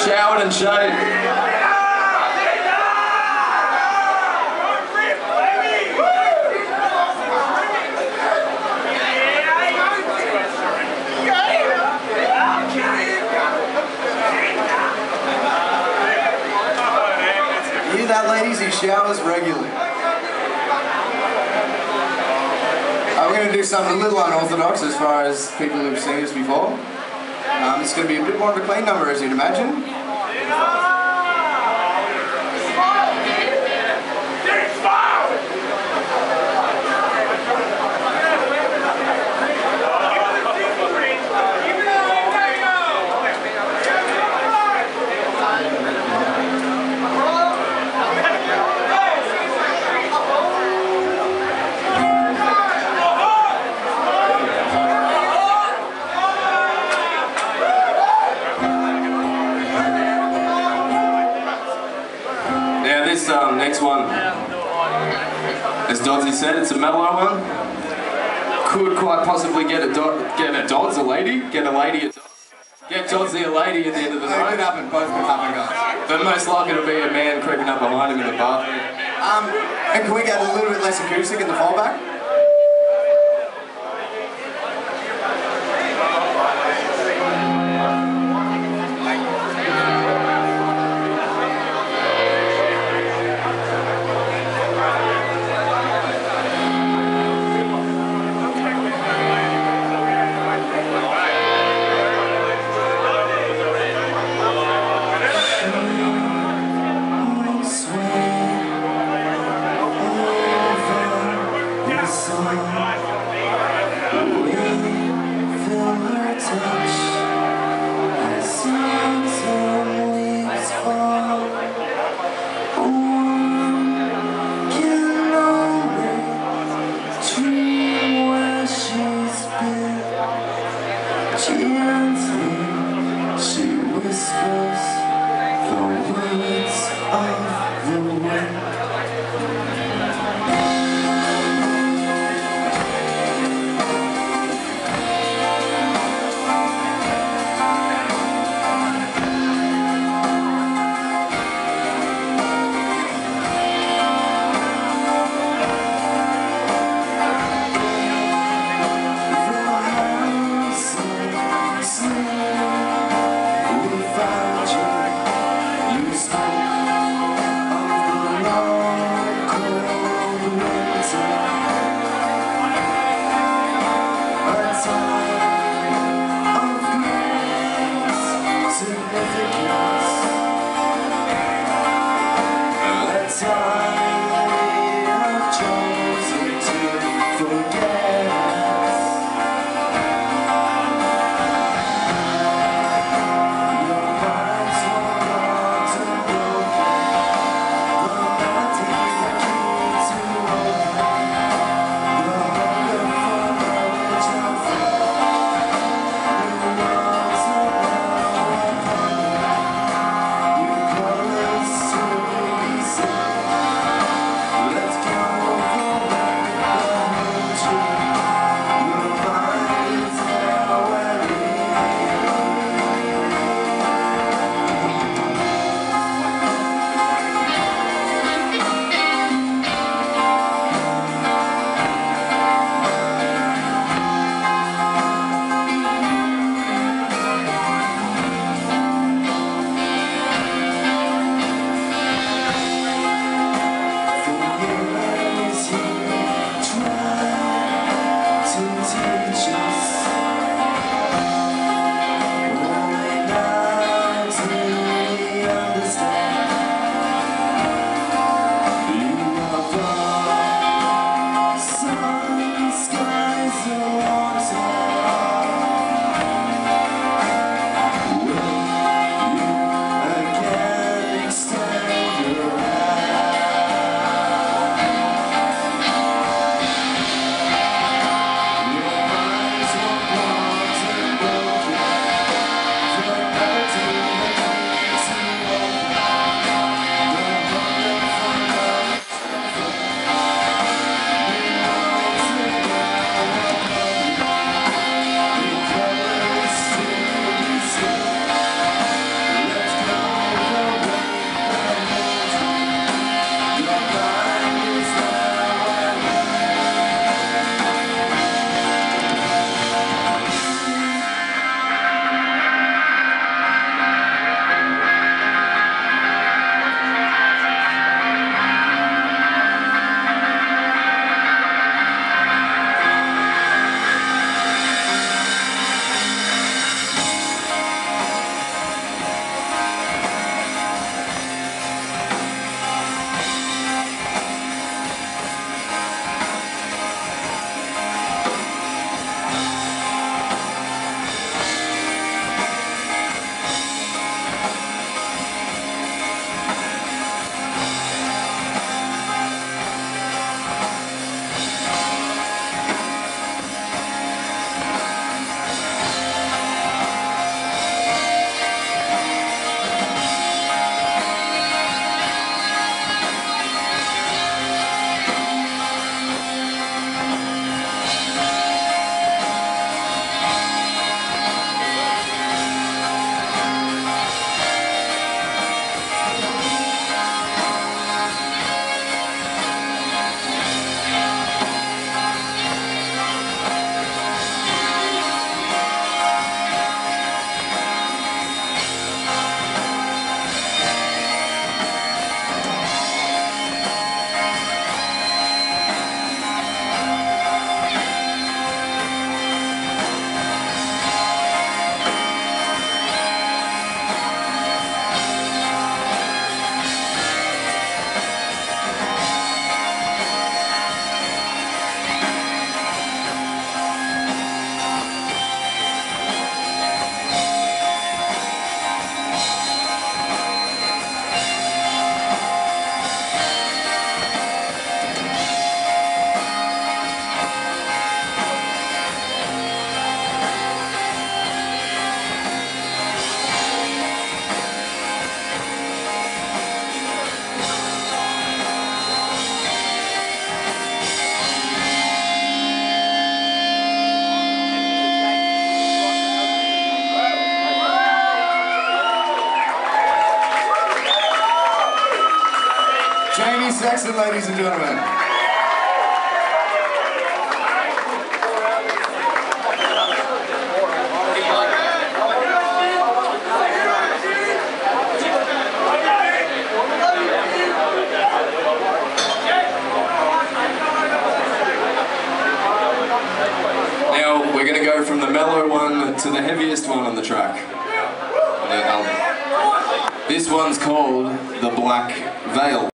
showered and shaved. Hear that, ladies? He showers regularly. We're going to do something a little unorthodox as far as people who've seen this before. It's going to be a bit more of a clean number, as you'd imagine. Next one, as Dodsy said, it's a mellow one. Could quite possibly get a Dodsy a lady, get Dodsy a lady at the end of the night. Both could happen, guys. But most likely to be a man creeping up behind him in the bathroom. And can we get a little bit less acoustic in the fallback? Saxon, ladies and gentlemen. Now we're going to go from the mellow one to the heaviest one on the track. This one's called The Black Veil.